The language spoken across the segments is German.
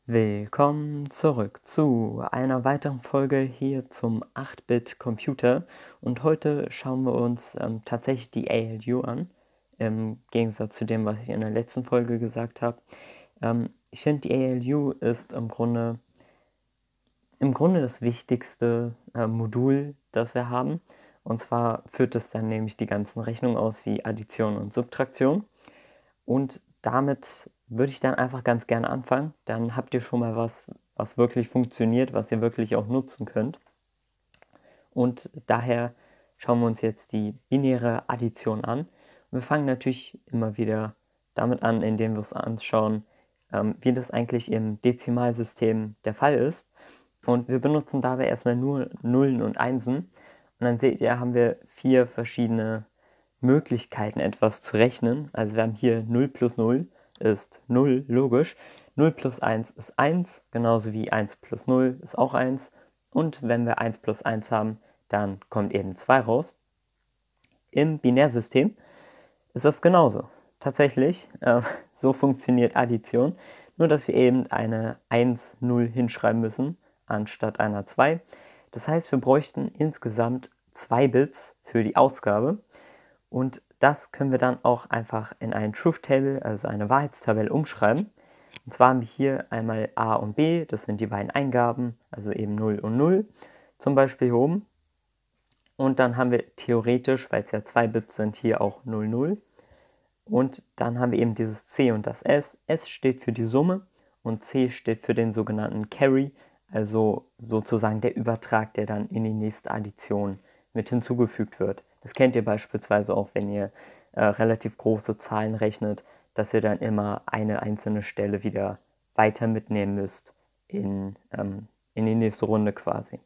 Willkommen zurück zu einer weiteren Folge hier zum 8-Bit-Computer und heute schauen wir uns tatsächlich die ALU an, im Gegensatz zu dem, was ich in der letzten Folge gesagt habe. Ich finde, die ALU ist im Grunde das wichtigste Modul, das wir haben, und zwar führt es dann nämlich die ganzen Rechnungen aus wie Addition und Subtraktion. Und damit würde ich dann einfach ganz gerne anfangen. Dann habt ihr schon mal was wirklich funktioniert, was ihr wirklich auch nutzen könnt. Und daher schauen wir uns jetzt die binäre Addition an. Und wir fangen natürlich immer wieder damit an, indem wir uns anschauen, wie das eigentlich im Dezimalsystem der Fall ist. Und wir benutzen dabei erstmal nur Nullen und Einsen. Und dann seht ihr, haben wir 4 verschiedene Möglichkeiten, etwas zu rechnen. Also wir haben hier 0 plus 0 ist 0, logisch. 0 plus 1 ist 1, genauso wie 1 plus 0 ist auch 1. Und wenn wir 1 plus 1 haben, dann kommt eben 2 raus. Im Binärsystem ist das genauso. Tatsächlich, so funktioniert Addition, nur dass wir eben eine 1, 0 hinschreiben müssen, anstatt einer 2. Das heißt, wir bräuchten insgesamt 2 Bits für die Ausgabe. Und das können wir dann auch einfach in ein Truth Table, also eine Wahrheitstabelle, umschreiben. Und zwar haben wir hier einmal A und B, das sind die beiden Eingaben, also eben 0 und 0, zum Beispiel hier oben. Und dann haben wir theoretisch, weil es ja 2 Bits sind, hier auch 0, 0. Und dann haben wir eben dieses C und das S. S steht für die Summe und C steht für den sogenannten Carry, also sozusagen der Übertrag, der dann in die nächste Addition mit hinzugefügt wird. Das kennt ihr beispielsweise auch, wenn ihr relativ große Zahlen rechnet, dass ihr dann immer eine einzelne Stelle wieder weiter mitnehmen müsst in die nächste Runde quasi.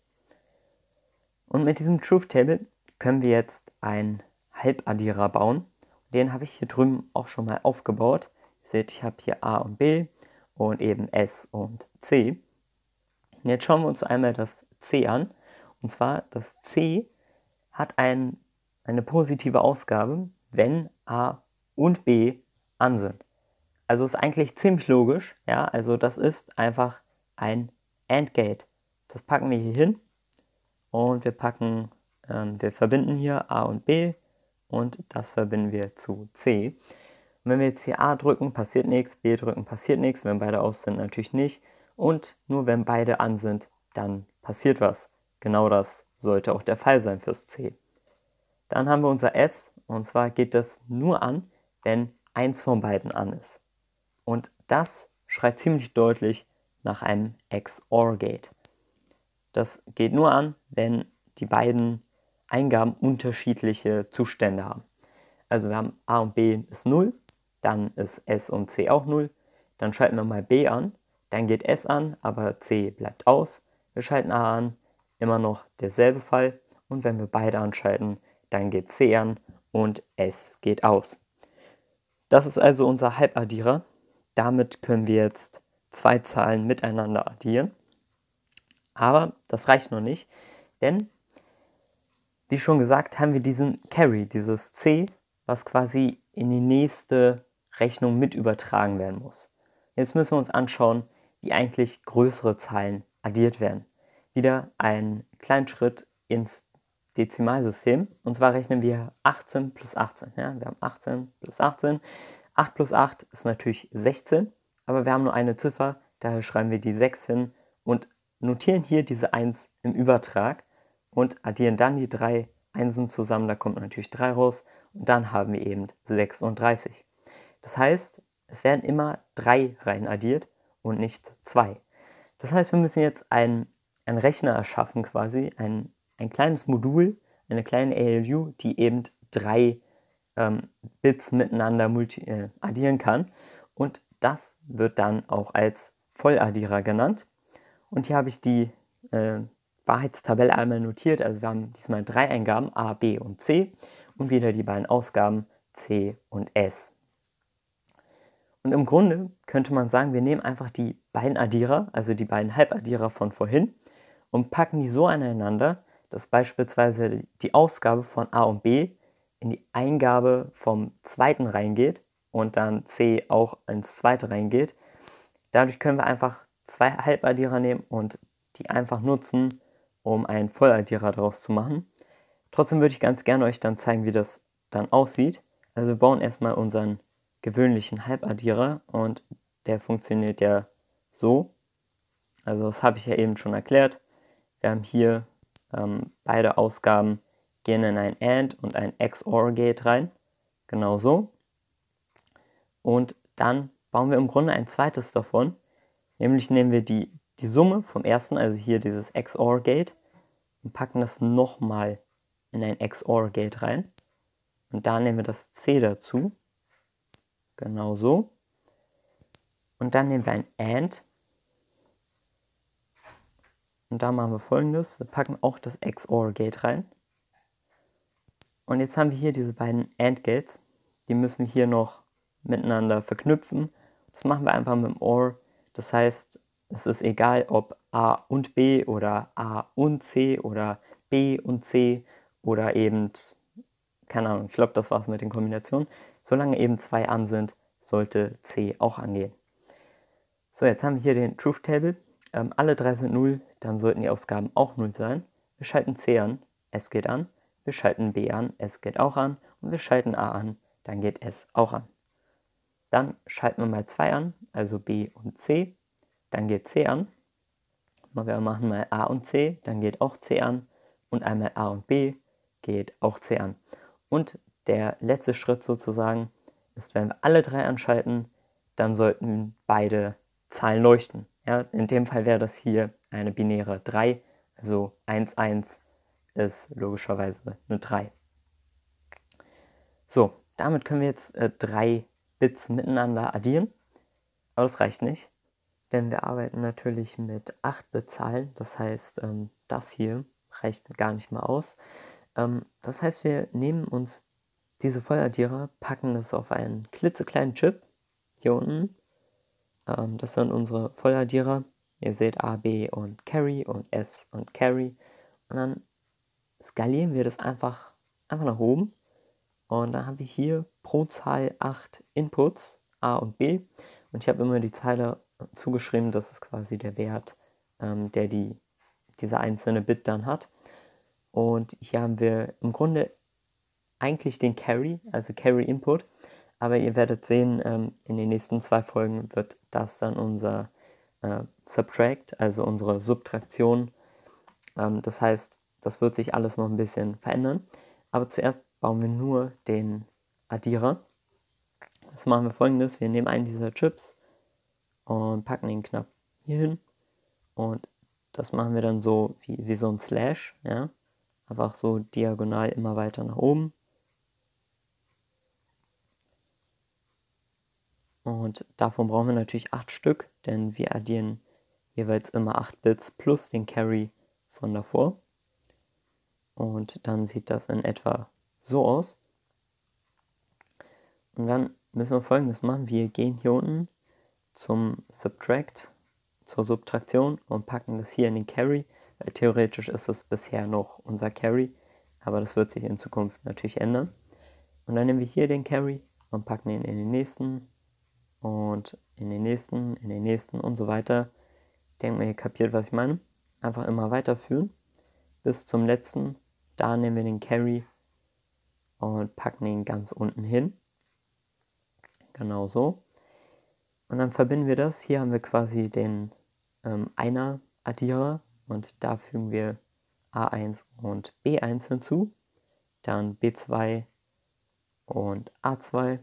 Und mit diesem Truth Table können wir jetzt einen Halbaddierer bauen. Den habe ich hier drüben auch schon mal aufgebaut. Ihr seht, ich habe hier A und B und eben S und C. Und jetzt schauen wir uns einmal das C an. Und zwar, das C hat eine positive Ausgabe, wenn A und B an sind. Also ist eigentlich ziemlich logisch. Ja? Also das ist einfach ein AND-Gate. Das packen wir hier hin und wir verbinden hier A und B und das verbinden wir zu C. Und wenn wir jetzt hier A drücken, passiert nichts, B drücken, passiert nichts. Wenn beide aus sind, natürlich nicht. Und nur wenn beide an sind, dann passiert was. Genau das sollte auch der Fall sein fürs C. Dann haben wir unser S, und zwar geht das nur an, wenn eins von beiden an ist. Und das schreit ziemlich deutlich nach einem XOR-Gate. Das geht nur an, wenn die beiden Eingaben unterschiedliche Zustände haben. Also wir haben A und B ist 0, dann ist S und C auch 0. Dann schalten wir mal B an, dann geht S an, aber C bleibt aus. Wir schalten A an, immer noch derselbe Fall. Und wenn wir beide anschalten, dann geht C an und S geht aus. Das ist also unser Halbaddierer. Damit können wir jetzt 2 Zahlen miteinander addieren. Aber das reicht noch nicht, denn wie schon gesagt, haben wir diesen Carry, dieses C, was quasi in die nächste Rechnung mit übertragen werden muss. Jetzt müssen wir uns anschauen, wie eigentlich größere Zahlen addiert werden. Wieder einen kleinen Schritt ins Dezimalsystem. Und zwar rechnen wir 18 plus 18. Ja? Wir haben 18 plus 18. 8 plus 8 ist natürlich 16, aber wir haben nur eine Ziffer, daher schreiben wir die 6 hin und notieren hier diese 1 im Übertrag und addieren dann die 3 Einsen zusammen, da kommt natürlich 3 raus und dann haben wir eben 36. Das heißt, es werden immer 3 rein addiert und nicht 2. Das heißt, wir müssen jetzt einen Rechner erschaffen quasi, ein kleines Modul, eine kleine ALU, die eben 3 Bits miteinander addieren kann und das wird dann auch als Volladdierer genannt. Und hier habe ich die Wahrheitstabelle einmal notiert. Also wir haben diesmal 3 Eingaben, A, B und C und wieder die beiden Ausgaben C und S. Und im Grunde könnte man sagen, wir nehmen einfach die beiden Addierer, also die beiden Halbaddierer von vorhin und packen die so aneinander, dass beispielsweise die Ausgabe von A und B in die Eingabe vom zweiten reingeht und dann C auch ins zweite reingeht. Dadurch können wir einfach 2 Halbaddierer nehmen und die einfach nutzen, um einen Volladdierer daraus zu machen. Trotzdem würde ich ganz gerne euch dann zeigen, wie das dann aussieht. Also wir bauen erstmal unseren gewöhnlichen Halbaddierer und der funktioniert ja so. Also das habe ich ja eben schon erklärt. Wir haben hier beide Ausgaben gehen in ein AND und ein XOR-Gate rein. Genau so. Und dann bauen wir im Grunde ein zweites davon. Nämlich nehmen wir die Summe vom ersten, also hier dieses XOR-Gate, und packen das nochmal in ein XOR-Gate rein. Und da nehmen wir das C dazu. Genau so. Und dann nehmen wir ein AND. Und da machen wir Folgendes. Wir packen auch das XOR-Gate rein. Und jetzt haben wir hier diese beiden AND-Gates. Die müssen wir hier noch miteinander verknüpfen. Das machen wir einfach mit dem OR. Das heißt, es ist egal, ob A und B oder A und C oder B und C oder eben, keine Ahnung, ich glaube, das war's mit den Kombinationen. Solange eben 2 an sind, sollte C auch angehen. So, jetzt haben wir hier den Truth Table. Alle 3 sind 0, dann sollten die Ausgaben auch 0 sein. Wir schalten C an, S geht an. Wir schalten B an, S geht auch an. Und wir schalten A an, dann geht S auch an. Dann schalten wir mal 2 an, also B und C. Dann geht C an. Wir machen mal A und C, dann geht auch C an. Und einmal A und B geht auch C an. Und der letzte Schritt sozusagen ist, wenn wir alle 3 anschalten, dann sollten beide Zahlen leuchten. Ja, in dem Fall wäre das hier eine binäre 3, also 1, 1 ist logischerweise eine 3. So, damit können wir jetzt 3 Bits miteinander addieren, aber das reicht nicht, denn wir arbeiten natürlich mit 8-Bit-Zahlen, das heißt, das hier reicht gar nicht mal aus. Das heißt, wir nehmen uns diese Volladdierer, packen das auf einen klitzekleinen Chip hier unten. Das sind unsere Volladdierer. Ihr seht A, B und Carry und S und Carry. Und dann skalieren wir das einfach nach oben. Und dann haben wir hier pro Zahl 8 Inputs, A und B. Und ich habe immer die Zeile zugeschrieben, das ist quasi der Wert, der dieser einzelne Bit dann hat. Und hier haben wir im Grunde eigentlich den Carry, also Carry Input. Aber ihr werdet sehen, in den nächsten 2 Folgen wird das dann unser Subtract, also unsere Subtraktion. Das heißt, das wird sich alles noch ein bisschen verändern. Aber zuerst bauen wir nur den Addierer. Das machen wir folgendes: Wir nehmen einen dieser Chips und packen ihn knapp hier hin. Und das machen wir dann so wie so ein Slash. Ja? Einfach so diagonal immer weiter nach oben. Und davon brauchen wir natürlich 8 Stück, denn wir addieren jeweils immer 8 Bits plus den Carry von davor. Und dann sieht das in etwa so aus. Und dann müssen wir Folgendes machen. Wir gehen hier unten zum Subtract, zur Subtraktion und packen das hier in den Carry. Weil theoretisch ist es bisher noch unser Carry, aber das wird sich in Zukunft natürlich ändern. Und dann nehmen wir hier den Carry und packen ihn in den nächsten und in den nächsten und so weiter. Ich denke mal, ihr kapiert, was ich meine. Einfach immer weiterführen bis zum letzten. Da nehmen wir den Carry und packen ihn ganz unten hin. Genau so. Und dann verbinden wir das. Hier haben wir quasi den Einer-Addierer und da fügen wir A1 und B1 hinzu. Dann B2 und A2.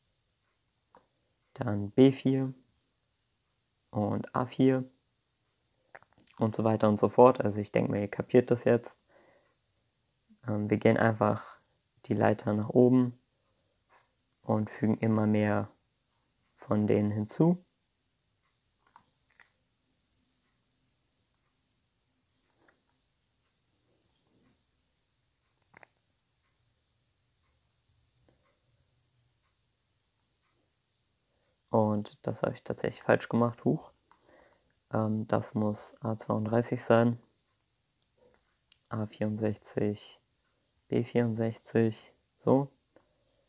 Dann B4 und A4 und so weiter und so fort. Also ich denke mal, ihr kapiert das jetzt. Wir gehen einfach die Leiter nach oben und fügen immer mehr von denen hinzu. Und das habe ich tatsächlich falsch gemacht. Huch. Das muss A32 sein. A64, B64, so.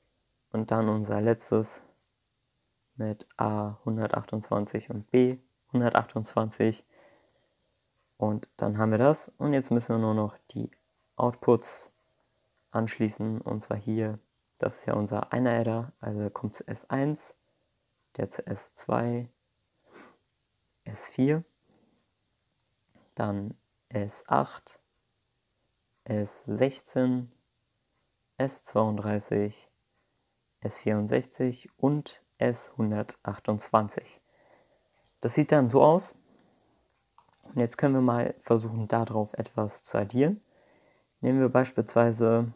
Und dann unser letztes mit A128 und 128. Und dann haben wir das. Und jetzt müssen wir nur noch die Outputs anschließen. Und zwar hier, das ist ja unser einer Adder. Also der kommt zu S1, der zu S2, S4, dann S8, S16, S32, S64 und S128. Das sieht dann so aus. Und jetzt können wir mal versuchen, darauf etwas zu addieren. Nehmen wir beispielsweise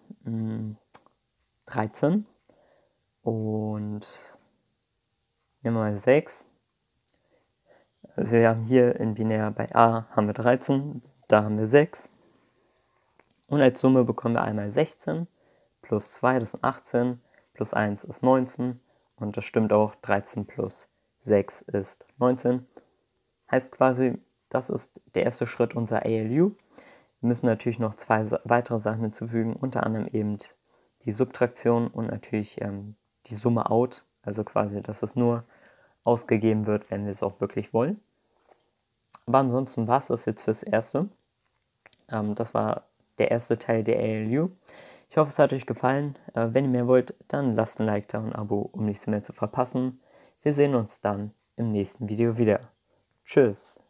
13 und nehmen wir mal 6. Also wir haben hier in binär bei A haben wir 13, da haben wir 6. Und als Summe bekommen wir einmal 16 plus 2, das sind 18, plus 1 ist 19. Und das stimmt auch, 13 plus 6 ist 19. Heißt quasi, das ist der erste Schritt unserer ALU. Wir müssen natürlich noch 2 weitere Sachen hinzufügen, unter anderem eben die Subtraktion und natürlich die Summe out, also quasi, dass es nur ausgegeben wird, wenn wir es auch wirklich wollen. Aber ansonsten war es das jetzt fürs Erste. Das war der erste Teil der ALU. Ich hoffe, es hat euch gefallen. Wenn ihr mehr wollt, dann lasst ein Like da und ein Abo, um nichts mehr zu verpassen. Wir sehen uns dann im nächsten Video wieder. Tschüss.